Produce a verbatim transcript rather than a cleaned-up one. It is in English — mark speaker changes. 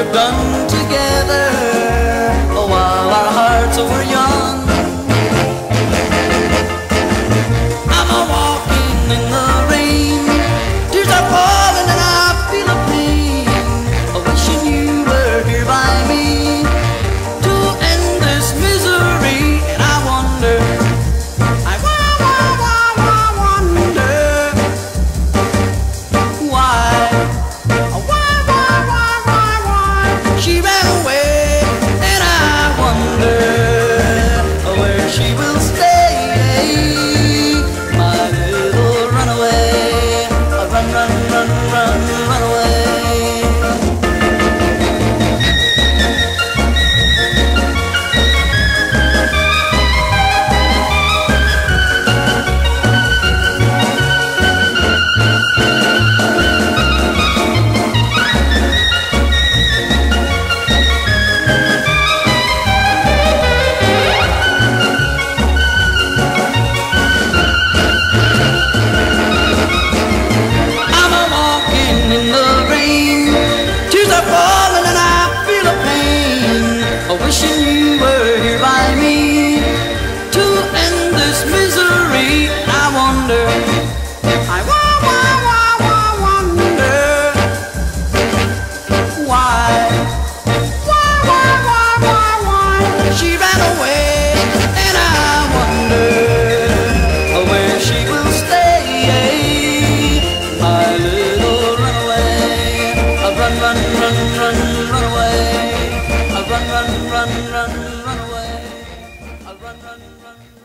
Speaker 1: we've done together while our hearts were young. I'm a walking in the rain, tears are falling and I feel a pain, wishing you were here by me to end this misery. And I wonder, I wa- wa- wa- wa- wonder why, why, why, why, why, why she ran away. And I wonder where she will stay, my little runaway. Run, run, run, run, run away. I'm a walking in the rain, tears are falling and I feel a pain, wishing you were here by me to end this misery. I wonder, I wa- wa- wa- wa- wonder why, why, why, why, why, why she ran away. And I wonder where she will stay, my little runaway. Run, run, run, run, run away. Run, run, run, run, run away. Run, run, run.